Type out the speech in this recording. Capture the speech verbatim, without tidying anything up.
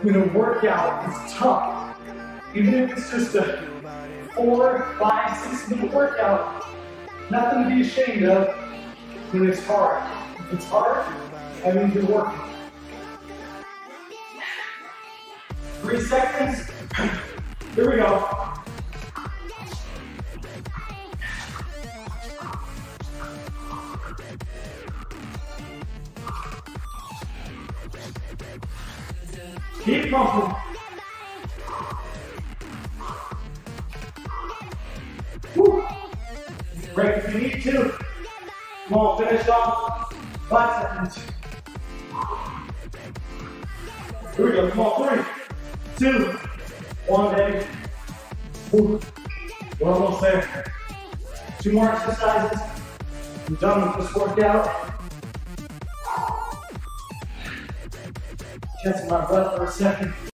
when a workout is tough, even if it's just a four, five, six minute workout, nothing to be ashamed of when it's hard. If it's hard, that means you're working. Three seconds. Here we go. Keep pumping. Woo. Break if you need to. Come on, finish off. Five seconds. Here we go. Come on, three, two, one, baby. Woo. We're almost there. Two more exercises. I'm done with this workout. Catching my breath for a second.